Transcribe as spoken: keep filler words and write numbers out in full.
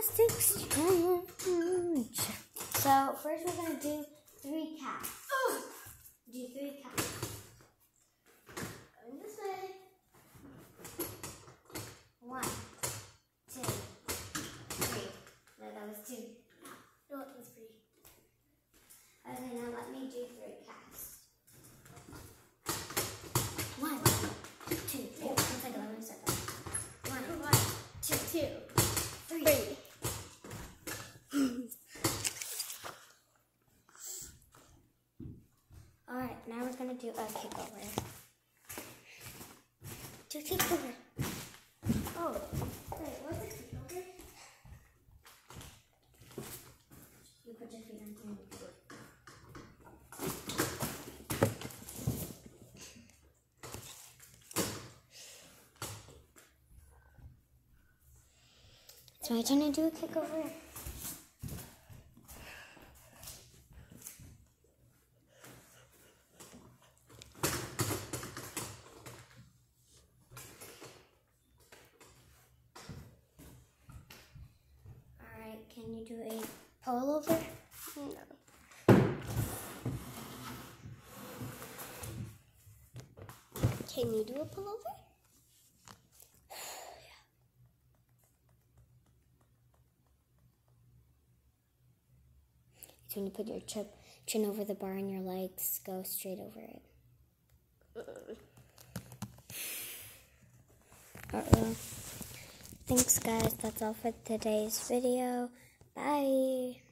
gymnastics challenge. So first we're gonna do three counts. Do three counts. Going this way. One, two, three. No, that was two. No, it was three. Okay, now let me do three counts. One, two, three. One second, let me start that. One, one, two, two, three. three. Alright, now we're gonna do a kickover. Do a kickover. Oh, wait, what's a kickover? You put your feet on your knees. It's my turn to do a kickover. Alright, can you do a pullover? No. Can you do a pullover? It's when you put your chin, chin over the bar and your legs go straight over it. Uh-oh. Thanks, guys. That's all for today's video. Bye.